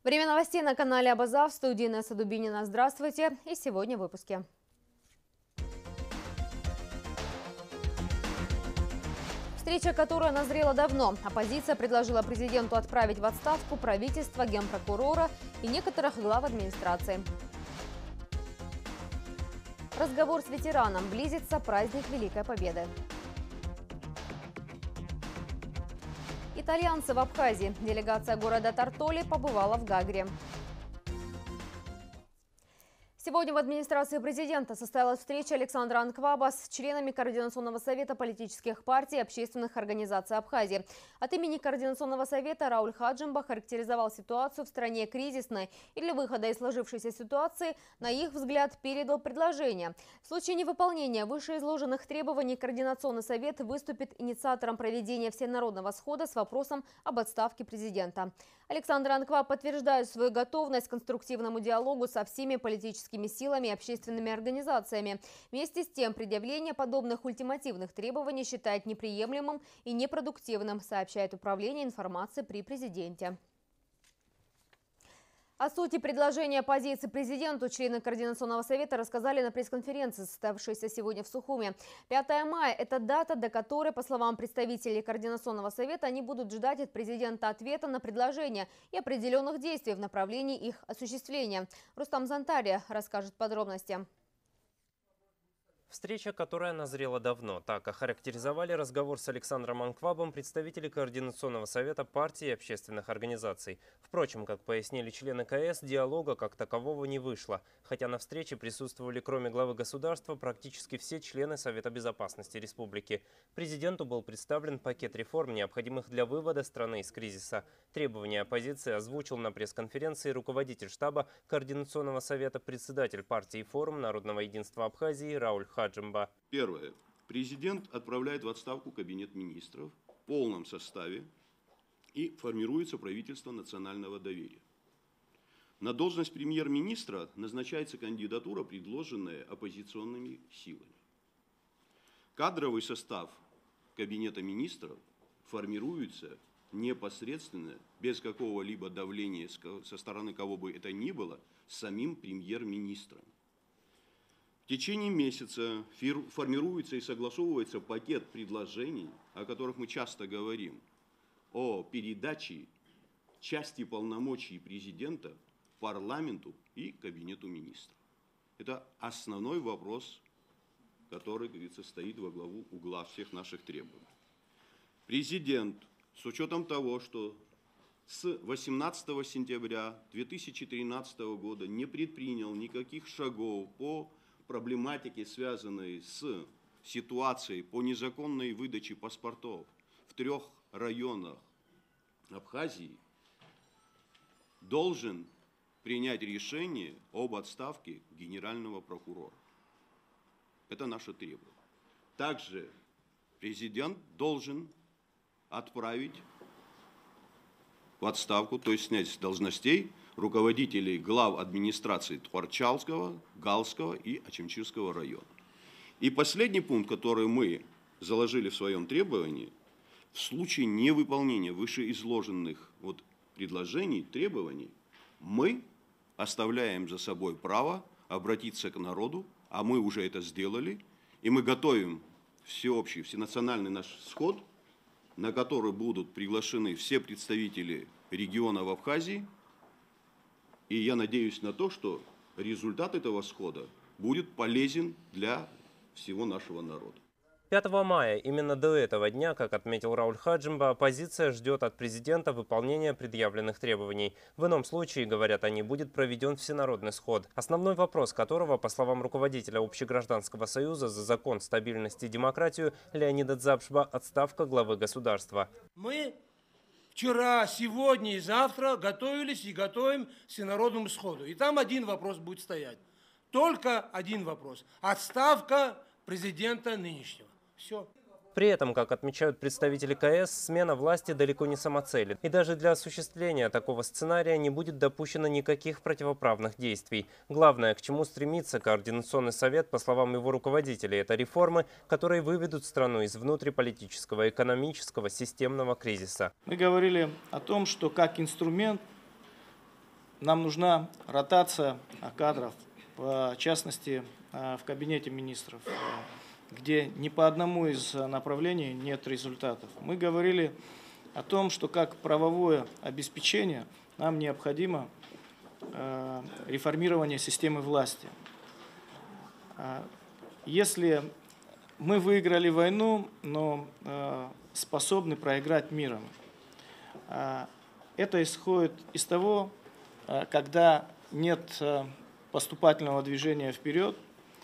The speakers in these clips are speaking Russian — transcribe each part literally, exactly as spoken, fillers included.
Время новостей на канале Абаза, в студии Инесса Дубинина. Здравствуйте. И сегодня в выпуске. Встреча, которая назрела давно. Оппозиция предложила президенту отправить в отставку правительство, генпрокурора и некоторых глав администрации. Разговор с ветераном. Близится праздник Великой Победы. Итальянцы в Абхазии. Делегация города Тартоли побывала в Гагре. Сегодня в администрации президента состоялась встреча Александра Анкваба с членами Координационного совета политических партий и общественных организаций Абхазии. От имени Координационного совета Рауль Хаджимба характеризовал ситуацию в стране кризисной и для выхода из сложившейся ситуации, на их взгляд, передал предложение. В случае невыполнения вышеизложенных требований Координационный совет выступит инициатором проведения всенародного схода с вопросом об отставке президента. Александр Анкваб подтверждает свою готовность к конструктивному диалогу со всеми политическими силами и общественными организациями. Вместе с тем, предъявление подобных ультимативных требований считает неприемлемым и непродуктивным, сообщает Управление информации при президенте. О сути предложения оппозиции президенту члены Координационного совета рассказали на пресс-конференции, состоявшейся сегодня в Сухуме. пятое мая – это дата, до которой, по словам представителей Координационного совета, они будут ждать от президента ответа на предложения и определенных действий в направлении их осуществления. Рустам Зантария расскажет подробности. Встреча, которая назрела давно. Так охарактеризовали разговор с Александром Анквабом представители Координационного совета партий и общественных организаций. Впрочем, как пояснили члены КС, диалога как такового не вышло. Хотя на встрече присутствовали, кроме главы государства, практически все члены Совета безопасности республики. Президенту был представлен пакет реформ, необходимых для вывода страны из кризиса. Требования оппозиции озвучил на пресс-конференции руководитель штаба Координационного совета, председатель партии «Форум народного единства Абхазии» Рауль Хаджимба. Первое. Президент отправляет в отставку кабинет министров в полном составе и формируется правительство национального доверия. На должность премьер-министра назначается кандидатура, предложенная оппозиционными силами. Кадровый состав кабинета министров формируется непосредственно, без какого-либо давления со стороны кого бы это ни было, самим премьер-министром. В течение месяца формируется и согласовывается пакет предложений, о которых мы часто говорим, о передаче части полномочий президента парламенту и кабинету министров. Это основной вопрос, который, как говорится, стоит во главу угла всех наших требований. Президент, с учетом того, что с восемнадцатого сентября две тысячи тринадцатого года не предпринял никаких шагов по проблематике, связанной с ситуацией по незаконной выдаче паспортов в трех районах Абхазии, должен принять решение об отставке генерального прокурора. Это наше требование. Также президент должен отправить в отставку, то есть снять с должностей руководителей глав администрации Тхуарчалского, Галского и Ачимчирского района. И последний пункт, который мы заложили в своем требовании, в случае невыполнения вышеизложенных вот предложений, требований, мы оставляем за собой право обратиться к народу, а мы уже это сделали, и мы готовим всеобщий, всенациональный наш сход, на который будут приглашены все представители региона в Абхазии. И я надеюсь на то, что результат этого схода будет полезен для всего нашего народа. пятого мая, именно до этого дня, как отметил Рауль Хаджимба, оппозиция ждет от президента выполнения предъявленных требований. В ином случае, говорят они, будет проведен всенародный сход, основной вопрос которого, по словам руководителя Общегражданского союза за закон, стабильность и демократию Леонида Дзапшба, отставка главы государства. Мы вчера, сегодня и завтра готовились и готовим к всенародному сходу. И там один вопрос будет стоять. Только один вопрос. Отставка президента нынешнего. Все. При этом, как отмечают представители КС, смена власти далеко не самоцель. И даже для осуществления такого сценария не будет допущено никаких противоправных действий. Главное, к чему стремится Координационный совет, по словам его руководителей, это реформы, которые выведут страну из внутриполитического, экономического, системного кризиса. Мы говорили о том, что как инструмент нам нужна ротация кадров, в частности, в кабинете министров, где ни по одному из направлений нет результатов. Мы говорили о том, что как правовое обеспечение нам необходимо реформирование системы власти. Если мы выиграли войну, но способны проиграть миром, это исходит из того, когда нет поступательного движения вперед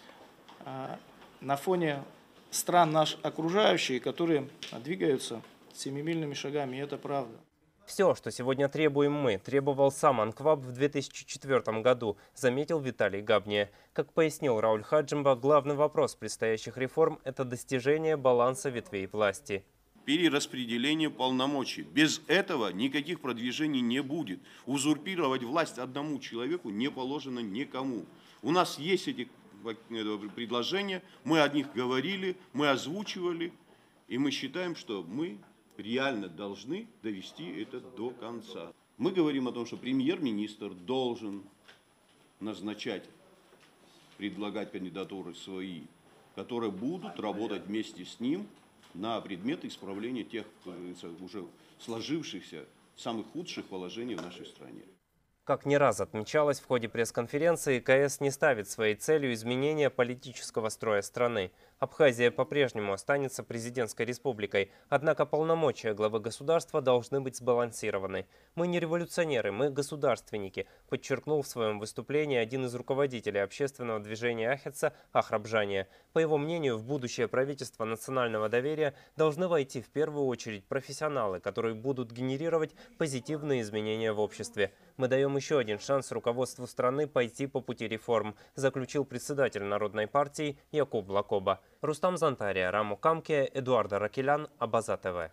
на фоне стран наш окружающих, которые двигаются семимильными шагами, и это правда. Все, что сегодня требуем мы, требовал сам Анкваб в две тысячи четвёртом году, заметил Виталий Габния. Как пояснил Рауль Хаджимба, главный вопрос предстоящих реформ – это достижение баланса ветвей власти. Перераспределение полномочий. Без этого никаких продвижений не будет. Узурпировать власть одному человеку не положено никому. У нас есть эти предложения, мы о них говорили, мы озвучивали, и мы считаем, что мы реально должны довести это до конца. Мы говорим о том, что премьер-министр должен назначать, предлагать кандидатуры свои, которые будут работать вместе с ним на предмет исправления тех уже сложившихся, самых худших положений в нашей стране. Как не раз отмечалось в ходе пресс-конференции, КС не ставит своей целью изменения политического строя страны. Абхазия по-прежнему останется президентской республикой, однако полномочия главы государства должны быть сбалансированы. «Мы не революционеры, мы государственники», подчеркнул в своем выступлении один из руководителей общественного движения Ахетса Ахрабжания. По его мнению, в будущее правительство национального доверия должны войти в первую очередь профессионалы, которые будут генерировать позитивные изменения в обществе. «Мы даем еще один шанс руководству страны пойти по пути реформ», заключил председатель Народной партии Якуб Лакоба. Рустам Зантария, Раму Камке, Эдуард Ракелян, Абаза ТВ.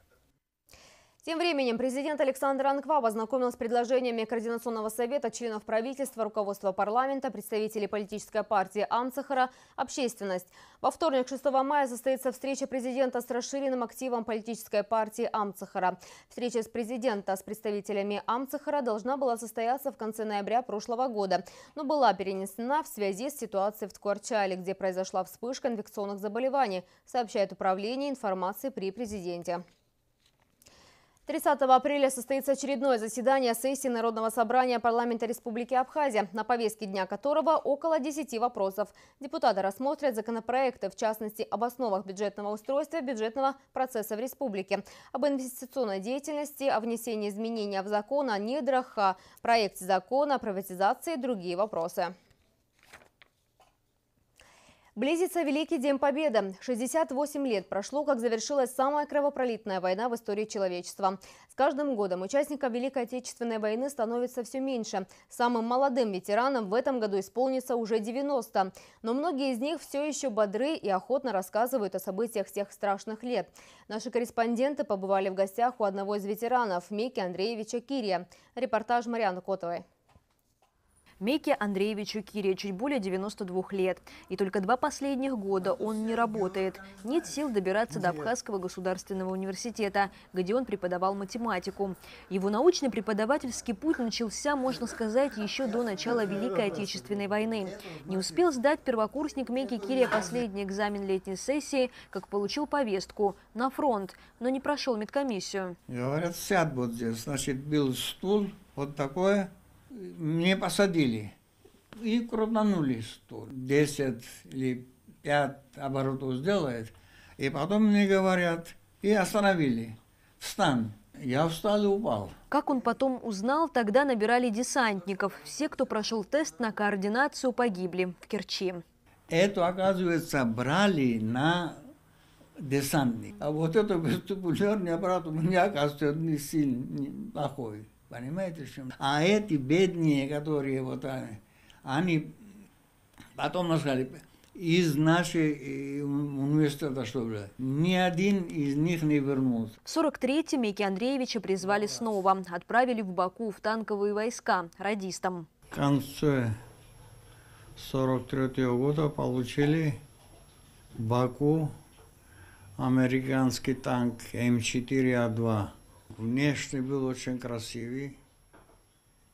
Тем временем президент Александр Анкваб ознакомил с предложениями Координационного совета, членов правительства, руководства парламента, представителей политической партии Амцахара, общественность. Во вторник, шестого мая, состоится встреча президента с расширенным активом политической партии Амцахара. Встреча с президента с представителями Амцахара должна была состояться в конце ноября прошлого года, но была перенесена в связи с ситуацией в Ткорчале, где произошла вспышка инфекционных заболеваний, сообщает Управление информации при президенте. тридцатого апреля состоится очередное заседание сессии Народного собрания парламента Республики Абхазия, на повестке дня которого около десяти вопросов. Депутаты рассмотрят законопроекты, в частности, об основах бюджетного устройства бюджетного процесса в республике, об инвестиционной деятельности, о внесении изменений в закон о недрах, о проекте закона о приватизации и другие вопросы. Близится Великий День Победы. шестьдесят восемь лет прошло, как завершилась самая кровопролитная война в истории человечества. С каждым годом участников Великой Отечественной войны становится все меньше. Самым молодым ветеранам в этом году исполнится уже девяносто. Но многие из них все еще бодры и охотно рассказывают о событиях тех страшных лет. Наши корреспонденты побывали в гостях у одного из ветеранов, Меки Андреевича Кирия. Репортаж Марианы Котовой. Меке Андреевичу Кирия чуть более девяноста двух лет. И только два последних года он не работает. Нет сил добираться до Абхазского государственного университета, где он преподавал математику. Его научно-преподавательский путь начался, можно сказать, еще до начала Великой Отечественной войны. Не успел сдать первокурсник Меки Кирия последний экзамен летней сессии, как получил повестку на фронт, но не прошел медкомиссию. Говорят, сядь вот здесь. Значит, был стул, вот такое. Мне посадили и крутанули стул. Десять или пять оборотов сделает. И потом мне говорят, и остановили. Встань. Я встал и упал. Как он потом узнал, тогда набирали десантников. Все, кто прошел тест на координацию, погибли в Керчи. Это, оказывается, брали на десантник. А вот этот вестибулярный аппарат у меня, оказывается, не сильно плохой. Понимаете, в чем? А эти бедные, которые вот они потом сказали, из нашей университета, что ли, ни один из них не вернулся. В сорок третьем Меки Андреевича призвали снова. Отправили в Баку в танковые войска радистам. В конце сорок третьего года получили в Баку американский танк эм четыре а два. Внешне был очень красивый,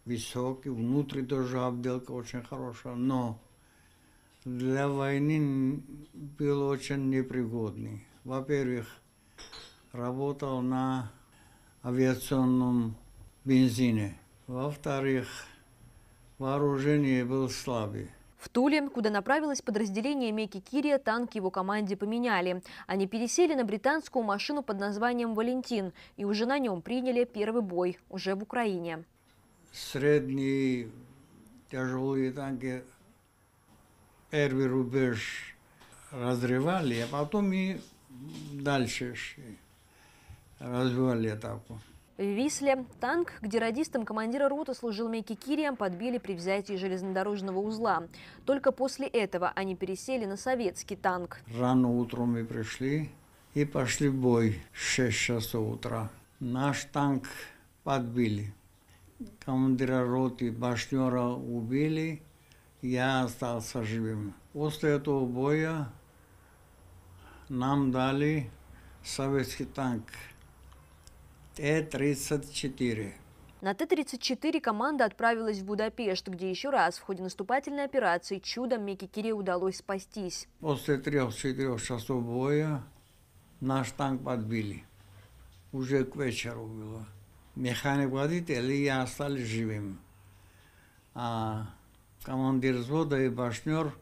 высокий, внутри тоже обделка очень хорошая, но для войны был очень непригодный. Во-первых, работал на авиационном бензине. Во-вторых, вооружение было слабое. В Туле, куда направилось подразделение Меки Кирия, танк его команде поменяли. Они пересели на британскую машину под названием «Валентин» и уже на нем приняли первый бой, уже в Украине. Средние тяжелые танки первый рубеж разрывали, а потом и дальше развивали атаку. В Висле танк, где радистом командира роты служил Меки Кирия, подбили при взятии железнодорожного узла. Только после этого они пересели на советский танк. Рано утром мы пришли и пошли в бой в шесть часов утра. Наш танк подбили. Командира роты Башнера убили, я остался живым. После этого боя нам дали советский танк Т тридцать четыре. На Т тридцать четыре команда отправилась в Будапешт, где еще раз в ходе наступательной операции чудом Меки Кирию удалось спастись. После трех-четырех часов боя наш танк подбили. Уже к вечеру было. Механик-водитель и я остались живыми. А командир взвода и башнер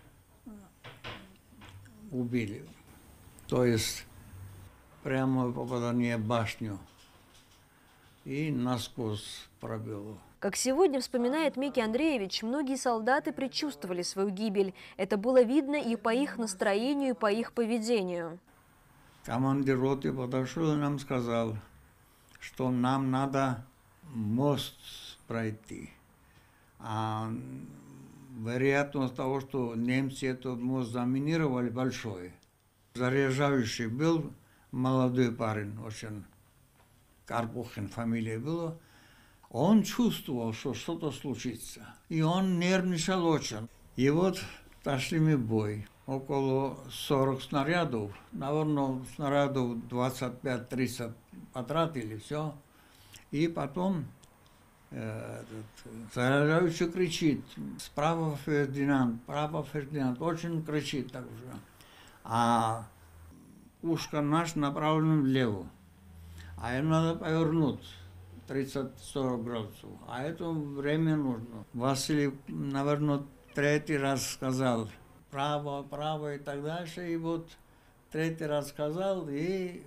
убили. То есть прямое попадание в башню. И насквозь пробило. Как сегодня вспоминает Меки Андреевич, многие солдаты предчувствовали свою гибель. Это было видно и по их настроению, и по их поведению. Командир роты подошел и нам сказал, что нам надо мост пройти. А вероятность того, что немцы этот мост заминировали, большой. Заряжающий был молодой парень, очень Карпухин фамилия была. Он чувствовал, что что-то случится. И он нервничал очень. И вот пошли мы в бой. Около сорока снарядов. Наверное, снарядов двадцать пять тридцать потратили, все. И потом э, заряжающий кричит. Справа Фердинанд, справа Фердинанд. Очень кричит так же. А пушка наша направлена влево. А им надо повернуть тридцать-сорок градусов. А это время нужно. Василий, наверное, третий раз сказал право, право и так дальше. И вот третий раз сказал, и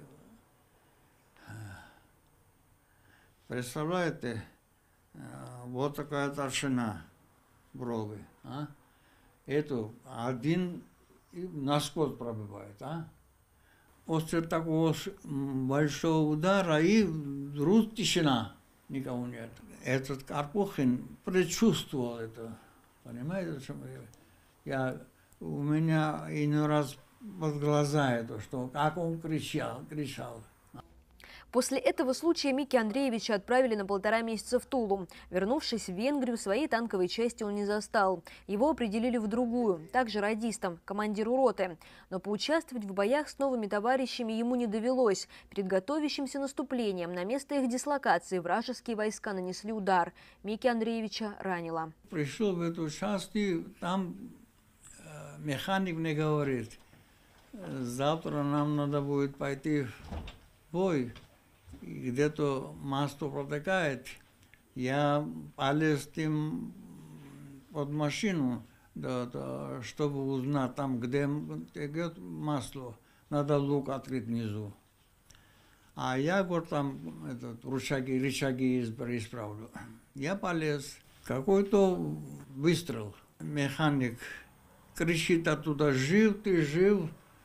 представляете, вот такая толщина брови. А? Это один насквозь пробивает. А? После такого большого удара и вдруг тишина, никого нет. Этот Карпухин предчувствовал это, понимаете, о чем я? У меня иной раз под глаза это, что как он кричал, кричал. После этого случая Меки Андреевича отправили на полтора месяца в Тулу. Вернувшись в Венгрию, своей танковой части он не застал. Его определили в другую, также радистом, командиру роты. Но поучаствовать в боях с новыми товарищами ему не довелось. Перед готовящимся наступлением на место их дислокации вражеские войска нанесли удар. Меки Андреевича ранило. Пришел в эту часть, и там э, механик мне говорит, завтра нам надо будет пойти в бой. Где-то масло протекает, я полез тем под машину, да, да, чтобы узнать там, где текет масло, надо люк открыть внизу. А я, говорю, там этот, рычаги, рычаги исправлю. Я полез, какой-то выстрел. Механик кричит оттуда, жив ты, жив.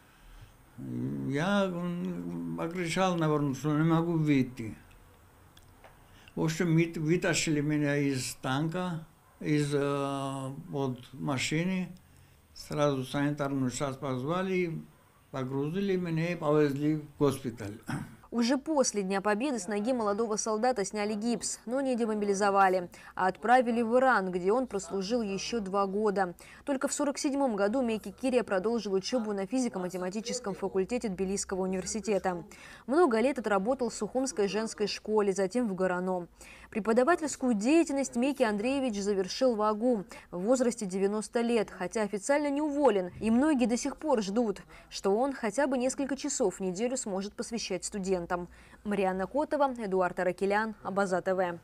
Я покричал, наверное, что не могу выйти. В общем, вытащили меня из танка, из э, под машины. Сразу санитарную часть позвали, погрузили меня и повезли в госпиталь. Уже после Дня Победы с ноги молодого солдата сняли гипс, но не демобилизовали, а отправили в Иран, где он прослужил еще два года. Только в сорок седьмом году Мейки Кирия продолжил учебу на физико-математическом факультете Тбилисского университета. Много лет отработал в Сухумской женской школе, затем в ГОРАНО. Преподавательскую деятельность Мейки Андреевич завершил в АГУ в возрасте девяноста лет, хотя официально не уволен. И многие до сих пор ждут, что он хотя бы несколько часов в неделю сможет посвящать студентам. Марианна Котова, Эдуард Аракелян, Абаза ТВ.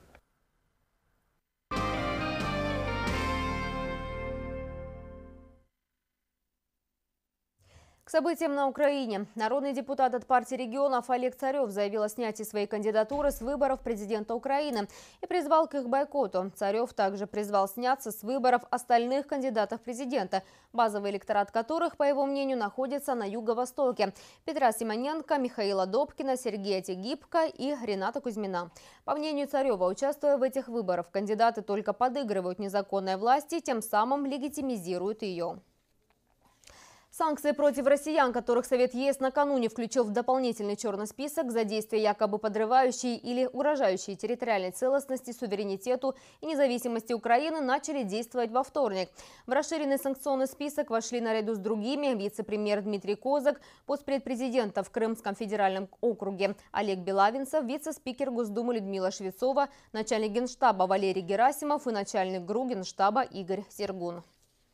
К событиям на Украине. Народный депутат от партии регионов Олег Царев заявил о снятии своей кандидатуры с выборов президента Украины и призвал к их бойкоту. Царев также призвал сняться с выборов остальных кандидатов в президента, базовый электорат которых, по его мнению, находится на юго-востоке: Петра Симоненко, Михаила Добкина, Сергея Тегибко и Рената Кузьмина. По мнению Царева, участвуя в этих выборах, кандидаты только подыгрывают незаконной власти, тем самым легитимизируют ее. Санкции против россиян, которых Совет ЕС накануне включил в дополнительный черный список за действия, якобы подрывающие или угрожающие территориальной целостности, суверенитету и независимости Украины, начали действовать во вторник. В расширенный санкционный список вошли наряду с другими вице-премьер Дмитрий Козак, постпред президента в Крымском федеральном округе Олег Белавинцев, вице-спикер Госдумы Людмила Швецова, начальник Генштаба Валерий Герасимов и начальник ГРУ Генштаба Игорь Сергун.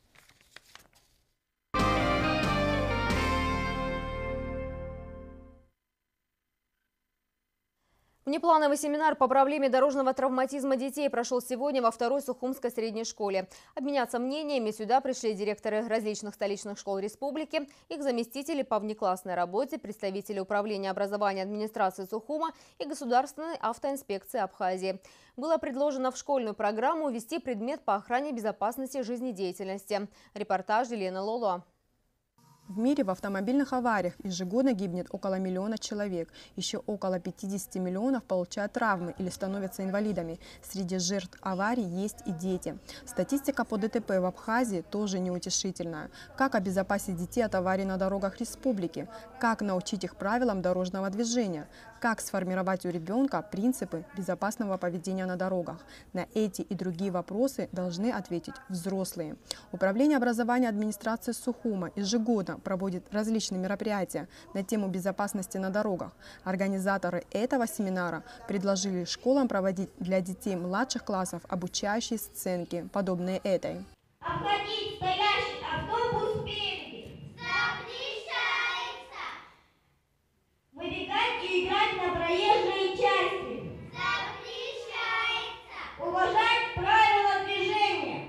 Внеплановый семинар по проблеме дорожного травматизма детей прошел сегодня во второй Сухумской средней школе. Обменяться мнениями сюда пришли директоры различных столичных школ республики, их заместители по внеклассной работе, представители управления образования администрации Сухума и Государственной автоинспекции Абхазии. Было предложено в школьную программу ввести предмет по охране безопасности жизнедеятельности. Репортаж Елены Лоло. В мире в автомобильных авариях ежегодно гибнет около миллиона человек. Еще около пятидесяти миллионов получают травмы или становятся инвалидами. Среди жертв аварий есть и дети. Статистика по ДТП в Абхазии тоже неутешительная. Как обезопасить детей от аварий на дорогах республики? Как научить их правилам дорожного движения? Как сформировать у ребенка принципы безопасного поведения на дорогах? На эти и другие вопросы должны ответить взрослые. Управление образования администрации Сухума ежегодно проводит различные мероприятия на тему безопасности на дорогах. Организаторы этого семинара предложили школам проводить для детей младших классов обучающие сценки, подобные этой. Обходить стоящий автобус спереди. Запрещается. Выбегать и играть на проезжей части. Запрещается. Уважать правила движения.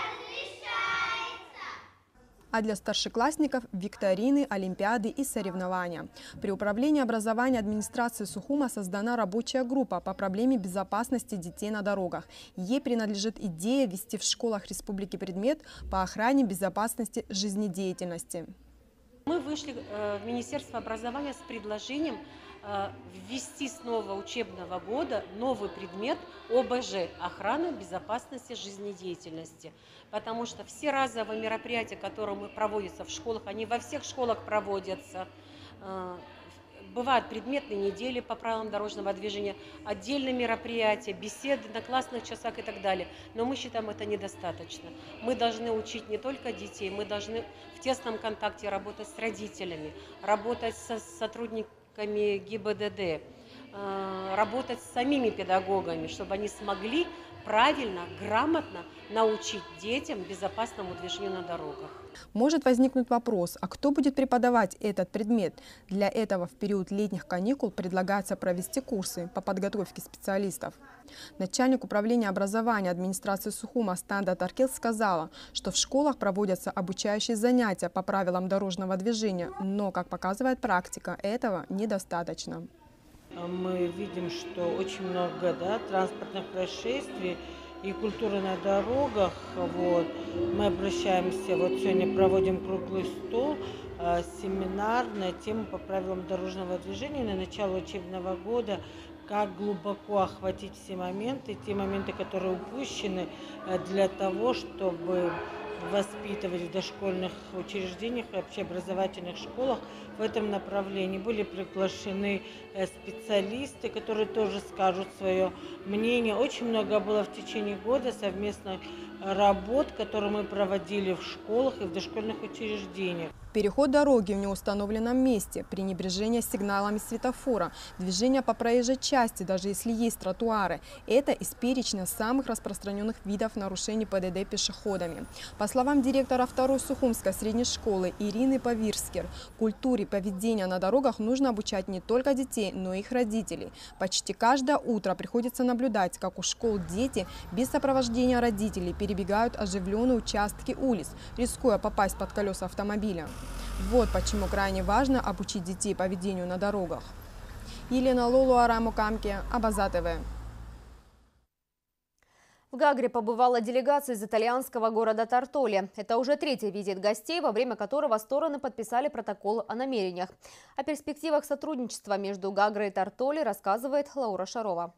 А для старшеклассников – викторины, олимпиады и соревнования. При управлении образования администрации Сухума создана рабочая группа по проблеме безопасности детей на дорогах. Ей принадлежит идея ввести в школах республики предмет по охране безопасности жизнедеятельности. Мы вышли в Министерство образования с предложением ввести с нового учебного года новый предмет ОБЖ – охрана безопасности жизнедеятельности. Потому что все разовые мероприятия, которые проводятся в школах, они во всех школах проводятся. Бывают предметные недели по правилам дорожного движения, отдельные мероприятия, беседы на классных часах и так далее. Но мы считаем, это недостаточно. Мы должны учить не только детей, мы должны в тесном контакте работать с родителями, работать со сотрудниками ГИБДД, работать с самими педагогами, чтобы они смогли правильно, грамотно научить детям безопасному движению на дорогах. Может возникнуть вопрос, а кто будет преподавать этот предмет? Для этого в период летних каникул предлагается провести курсы по подготовке специалистов. Начальник управления образования администрации Сухума Станда Таркел сказала, что в школах проводятся обучающие занятия по правилам дорожного движения, но, как показывает практика, этого недостаточно. Мы видим, что очень много, да, транспортных происшествий и культуры на дорогах. Вот. Мы обращаемся, вот сегодня проводим круглый стол, э, семинар на тему по правилам дорожного движения на начало учебного года, как глубоко охватить все моменты, те моменты, которые упущены, э, для того, чтобы воспитывать в дошкольных учреждениях и общеобразовательных школах в этом направлении. Были приглашены специалисты, которые тоже скажут свое мнение. Очень много было в течение года совместных работ, которые мы проводили в школах и в дошкольных учреждениях. Переход дороги в неустановленном месте, пренебрежение сигналами светофора, движение по проезжей части, даже если есть тротуары – это из перечня самых распространенных видов нарушений ПДД пешеходами. По словам директора второй Сухумской средней школы Ирины Павирскер, культуре поведения на дорогах нужно обучать не только детей, но и их родителей. Почти каждое утро приходится наблюдать, как у школ дети без сопровождения родителей перебегают оживленные участки улиц, рискуя попасть под колеса автомобиля. Вот почему крайне важно обучить детей поведению на дорогах. Елена Лолуара, Мукамки, Абаза ТВ. В Гагре побывала делегация из итальянского города Тартоле. Это уже третий визит гостей, во время которого стороны подписали протокол о намерениях. О перспективах сотрудничества между Гагрой и Тартоле рассказывает Лаура Шарова.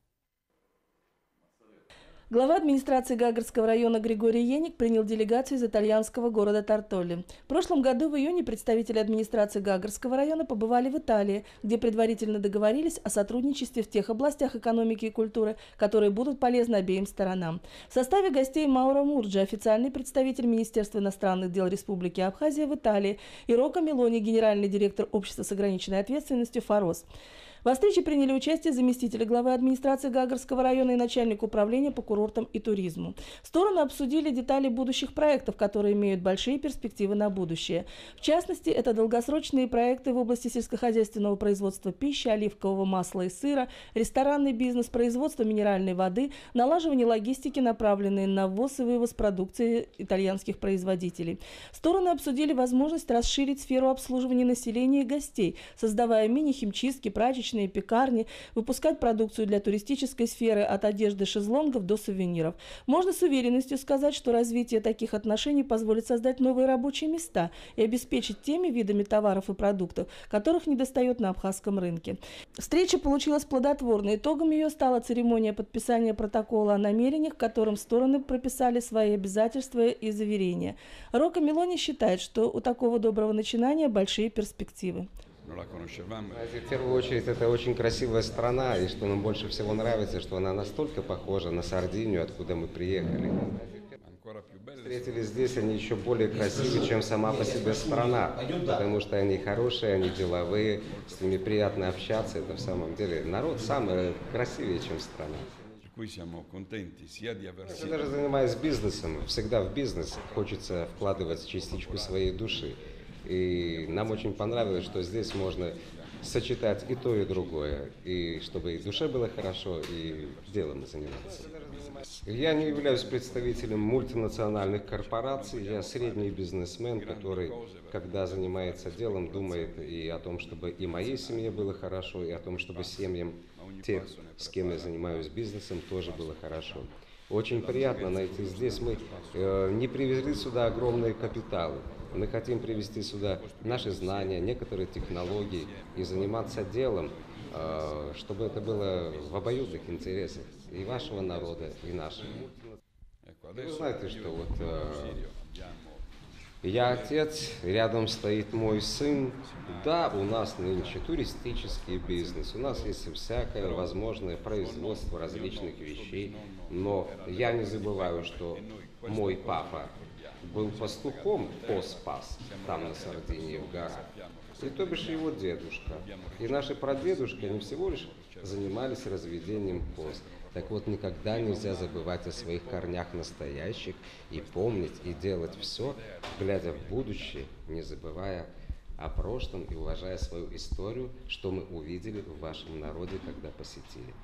Глава администрации Гагарского района Григорий Еник принял делегацию из итальянского города Тартоле. В прошлом году в июне представители администрации Гагарского района побывали в Италии, где предварительно договорились о сотрудничестве в тех областях экономики и культуры, которые будут полезны обеим сторонам. В составе гостей Мауро Мурджи, официальный представитель Министерства иностранных дел Республики Абхазия в Италии, и Рока Мелони, генеральный директор общества с ограниченной ответственностью «Форос». Во встрече приняли участие заместитель главы администрации Гагарского района и начальник управления по курортам и туризму. Стороны обсудили детали будущих проектов, которые имеют большие перспективы на будущее. В частности, это долгосрочные проекты в области сельскохозяйственного производства пищи, оливкового масла и сыра, ресторанный бизнес, производство минеральной воды, налаживание логистики, направленные на ввоз и вывоз продукции итальянских производителей. Стороны обсудили возможность расширить сферу обслуживания населения и гостей, создавая мини-химчистки, прачечные, пекарни, выпускать продукцию для туристической сферы от одежды шезлонгов до сувениров. Можно с уверенностью сказать, что развитие таких отношений позволит создать новые рабочие места и обеспечить теми видами товаров и продуктов, которых недостает на абхазском рынке. Встреча получилась плодотворной. Итогом ее стала церемония подписания протокола о намерениях, в котором стороны прописали свои обязательства и заверения. Рока Мелони считает, что у такого доброго начинания большие перспективы. В первую очередь, это очень красивая страна, и что нам больше всего нравится, что она настолько похожа на Сардинию, откуда мы приехали. Встретили здесь, они еще более красивые, чем сама по себе страна, потому что они хорошие, они деловые, с ними приятно общаться, это в самом деле народ самый красивее, чем страна. Я даже занимаюсь бизнесом, всегда в бизнес хочется вкладывать частичку своей души. И нам очень понравилось, что здесь можно сочетать и то, и другое, и чтобы и душе было хорошо, и делом заниматься. Я не являюсь представителем мультинациональных корпораций, я средний бизнесмен, который, когда занимается делом, думает и о том, чтобы и моей семье было хорошо, и о том, чтобы семьям тех, с кем я занимаюсь бизнесом, тоже было хорошо. Очень приятно найти здесь. Мы э, не привезли сюда огромные капиталы. Мы хотим привезти сюда наши знания, некоторые технологии и заниматься делом, э, чтобы это было в обоюдных интересах и вашего народа, и нашего. Вы знаете, что вот э, я отец, рядом стоит мой сын. Да, у нас нынче туристический бизнес, у нас есть всякое возможное производство различных вещей, но я не забываю, что мой папа был пастухом Оспас, там на Сардинии, в горах, и то бишь его дедушка. И наши прадедушки, они всего лишь занимались разведением коз. Так вот, никогда нельзя забывать о своих корнях настоящих и помнить, и делать все, глядя в будущее, не забывая о прошлом и уважая свою историю, что мы увидели в вашем народе, когда посетили.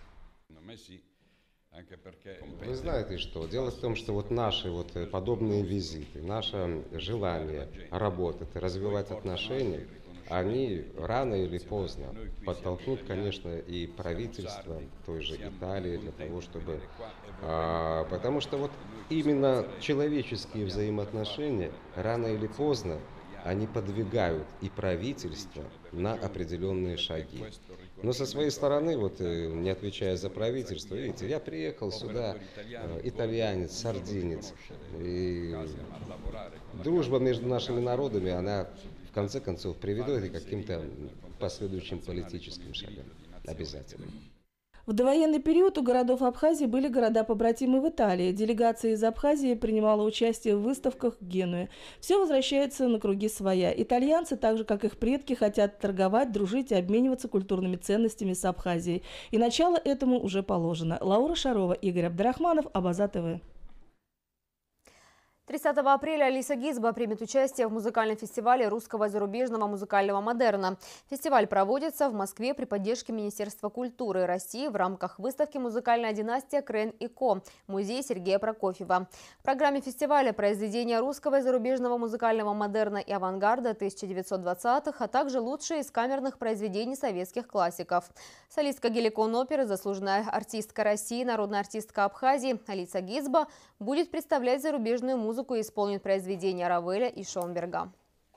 Вы знаете, что дело в том, что вот наши вот подобные визиты, наше желание работать, развивать отношения, они рано или поздно подтолкнут, конечно, и правительство той же Италии для того, чтобы... А, потому что вот именно человеческие взаимоотношения рано или поздно они подвигают и правительство на определенные шаги. Но со своей стороны, вот не отвечая за правительство, видите, я приехал сюда, итальянец, сардинец. И дружба между нашими народами, она в конце концов приведет и к каким-то последующим политическим шагам. Обязательно. В довоенный период у городов Абхазии были города-побратимы в Италии. Делегация из Абхазии принимала участие в выставках в Генуе. Все возвращается на круги своя. Итальянцы, так же как их предки, хотят торговать, дружить и обмениваться культурными ценностями с Абхазией. И начало этому уже положено. Лаура Шарова, Игорь Абдрахманов, Абаза ТВ. тридцатого апреля Алиса Гизба примет участие в музыкальном фестивале русского и зарубежного музыкального модерна. Фестиваль проводится в Москве при поддержке Министерства культуры России в рамках выставки «Музыкальная династия Крен и Ко» музея Сергея Прокофьева. В программе фестиваля произведения русского и зарубежного музыкального модерна и авангарда тысяча девятьсот двадцатых, а также лучшие из камерных произведений советских классиков. Солистка Геликон оперы, заслуженная артистка России, народная артистка Абхазии Алиса Гизба будет представлять зарубежную музыку и исполнит произведения Равеля и Шонберга.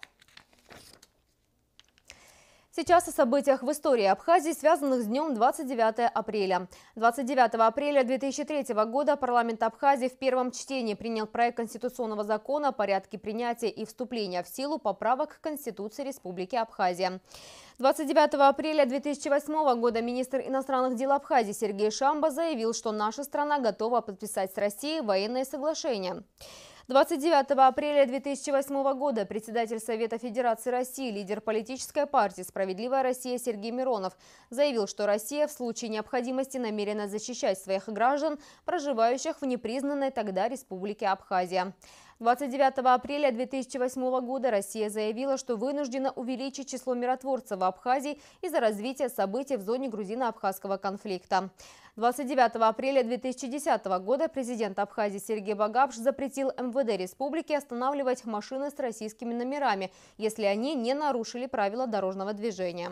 Сейчас о событиях в истории Абхазии, связанных с днем двадцать девятого апреля. двадцать девятого апреля две тысячи третьего года парламент Абхазии в первом чтении принял проект конституционного закона о порядке принятия и вступления в силу поправок к Конституции Республики Абхазия. двадцать девятого апреля две тысячи восьмого года министр иностранных дел Абхазии Сергей Шамба заявил, что наша страна готова подписать с Россией военное соглашение. двадцать девятого апреля две тысячи восьмого года председатель Совета Федерации России, лидер политической партии «Справедливая Россия» Сергей Миронов заявил, что Россия в случае необходимости намерена защищать своих граждан, проживающих в непризнанной тогда Республике Абхазия. двадцать девятого апреля две тысячи восьмого года Россия заявила, что вынуждена увеличить число миротворцев в Абхазии из-за развития событий в зоне грузино-абхазского конфликта. двадцать девятого апреля две тысячи десятого года президент Абхазии Сергей Багапш запретил эм вэ дэ республики останавливать машины с российскими номерами, если они не нарушили правила дорожного движения.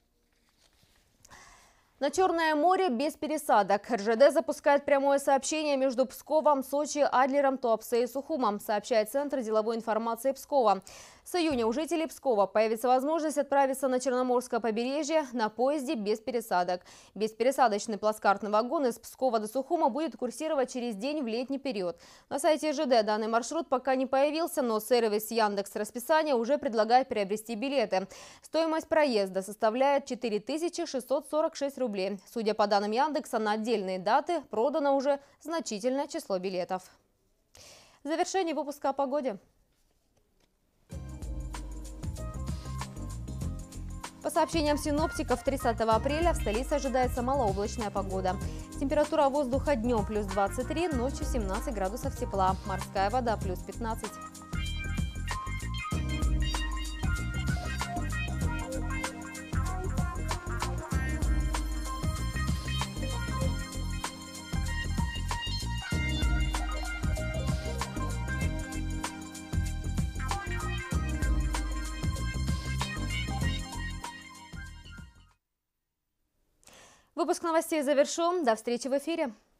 На Черное море без пересадок. эр жэ дэ запускает прямое сообщение между Псковом, Сочи, Адлером, Туапсе и Сухумом, сообщает Центр деловой информации Пскова. С июня у жителей Пскова появится возможность отправиться на Черноморское побережье на поезде без пересадок. Беспересадочный плацкартный вагон из Пскова до Сухума будет курсировать через день в летний период. На сайте эр жэ дэ данный маршрут пока не появился, но сервис Яндекс Расписание уже предлагает приобрести билеты. Стоимость проезда составляет четыре тысячи шестьсот сорок шесть рублей. Судя по данным Яндекса, на отдельные даты продано уже значительное число билетов. В завершении выпуска о погоде. По сообщениям синоптиков, тридцатого апреля в столице ожидается малооблачная погода. Температура воздуха днем плюс двадцать три, ночью семнадцать градусов тепла. Морская вода плюс пятнадцать. Выпуск новостей завершен. До встречи в эфире.